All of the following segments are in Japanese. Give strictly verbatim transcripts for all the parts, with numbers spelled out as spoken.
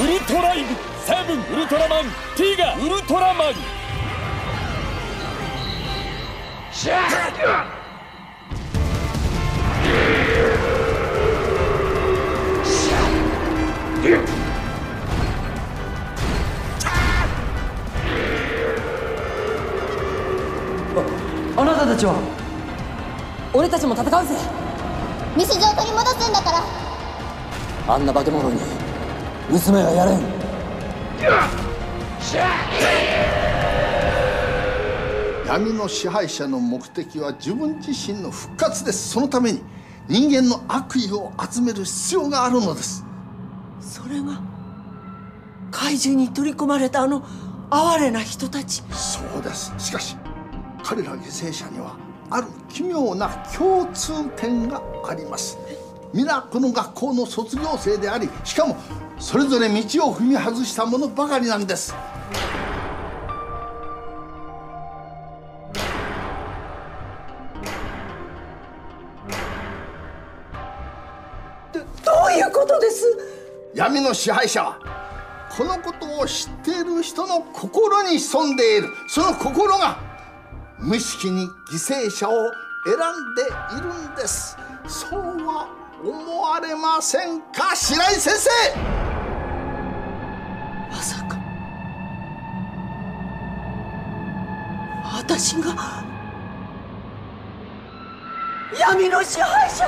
ウルトライブセブンウルトラマンティガウルトラマン。シャーあ、あなたたちは。俺たちも戦うぜ。 ミスジを取り戻すんだから。 あんな化け物に娘はやれん。 闇の支配者の目的は自分自身の復活です。そのために人間の悪意を集める必要があるのです。 それが怪獣に取り込まれたあの哀れな人たち。 そうです。しかし彼ら犠牲者にはある奇妙な共通点があります。皆この学校の卒業生であり、しかもそれぞれ道を踏み外したものばかりなんです。 どどういうことです？ 闇の支配者はこのことを知っている人の心に潜んでいる。その心が無意識に犠牲者を選んでいるんです。そうは思われませんか、白井先生。 まさか私が闇の支配者？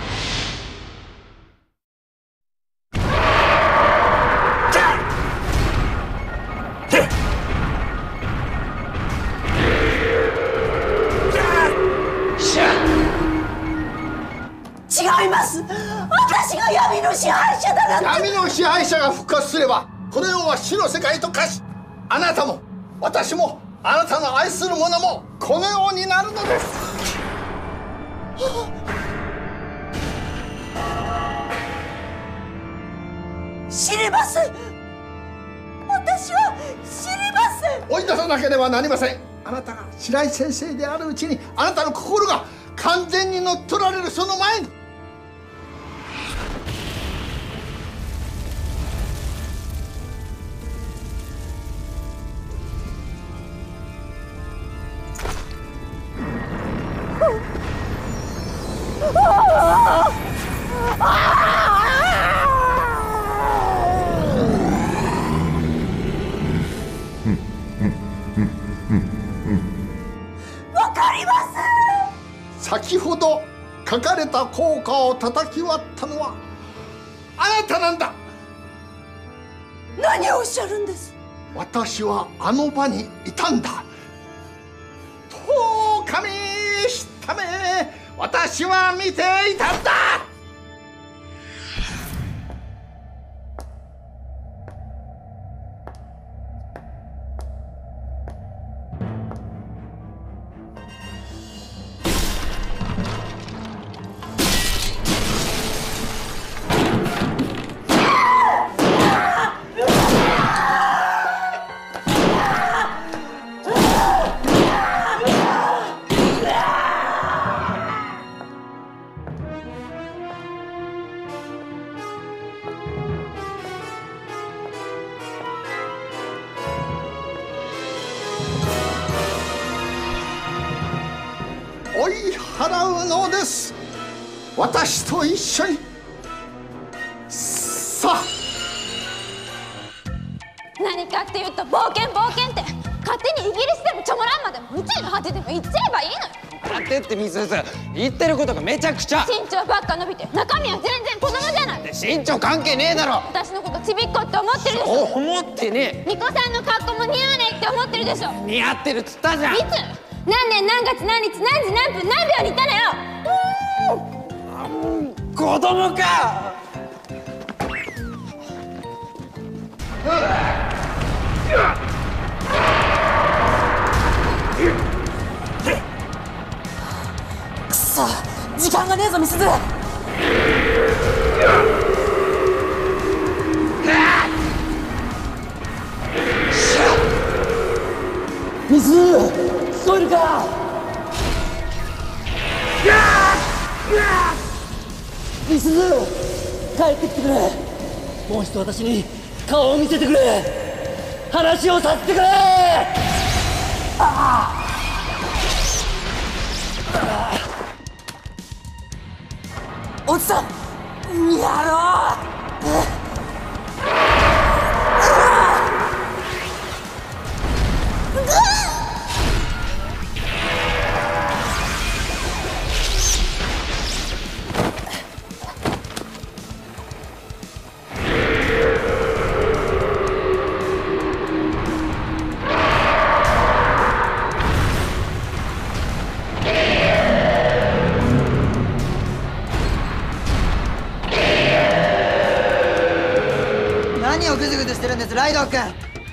違います。私が闇の支配者だなんて。 闇の支配者が復活すればこの世は死の世界と化し、あなたも私もあなたの愛する者もこのようになるのです。 知りません。私は知りません。 追い出さなければなりません。あなたが白井先生であるうちにあなたの心が完全に乗っ取られるその前に。 わかります。 先ほど書かれた効果を叩き割ったのはあなたなんだ。 何をおっしゃるんです？ 私はあの場にいたんだ。と神しため、私は見ていたんだ。追い払うのです。私と一緒に。さあ。 何かっていうと冒険冒険って勝手にイギリスでもチョモランマでも宇宙の果てでも行っちゃえばいいのよ。 だってってミスス言ってることがめちゃくちゃ。 身長ばっか伸びて中身は全然子供じゃない。 身長関係ねえだろ。 私のことちびっこって思ってるでしょ。 思ってね巫女さんの格好も似合わないって思ってるでしょ。 え。似合ってるっつったじゃん。 いつ何年何月何日何時何分何秒にいたのよ。 子供か。 くそ、時間がねえぞミスズ。ミスズ、聞こえるか。ミスズ、帰ってきてくれ。もう一度私に顔を見せてくれ。話をさせてくれ。おじさん、やろう。 何をグズグズしてるんです、ライドウ君。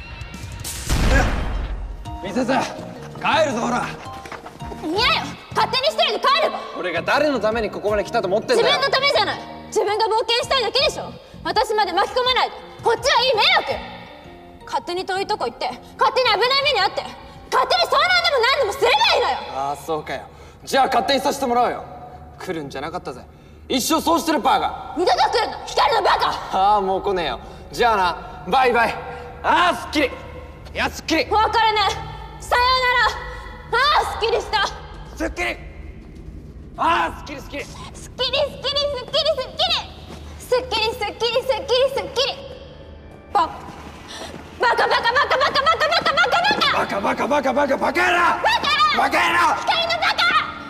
ミセス、帰るぞほら。 嫌よ、勝手に一人で帰れば。 俺が誰のためにここまで来たと思ってんだよ。 自分のためじゃない。自分が冒険したいだけでしょ。私まで巻き込まないで。こっちはいい迷惑。勝手に遠いとこ行って勝手に危ない目にあって勝手に遭難でも何でもすればいいのよ。 ああ、そうかよ。じゃあ勝手にさせてもらうよ。来るんじゃなかったぜ。一生そうしてるパーが。 二度と来るな、光のバカ。 ああ、もう来ねえよ。じゃあな、バイバイ。ああ、すっきり。いや、すっきり。 お別れね。さようなら。ああ、すっきりした。 すっきり。ああ、すっきりすっきり。 すっきりすっきりすっきりすっきりすっきりすっきりすっきりすっきりすっきり。ババカバカバカバカバカバカバカバカバカバカバカバカバカ野郎。 バカバカ野郎。 光のバカ。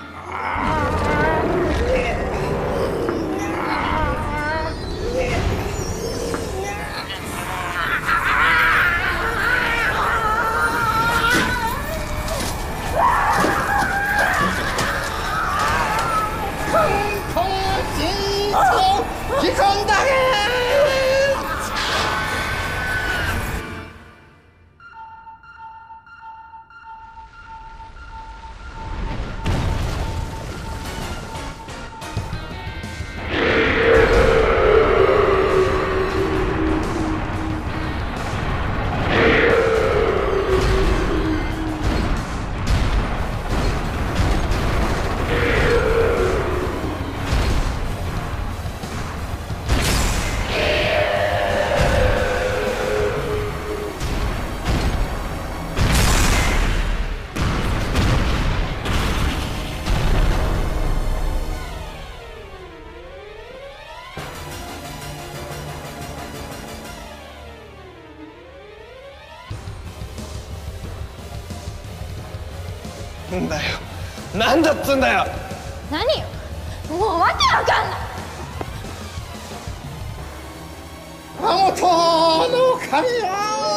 時間だけ。 なんだよ。なんだっつんだよ。 何よ、もうわけわかんない。 あのとの神よ。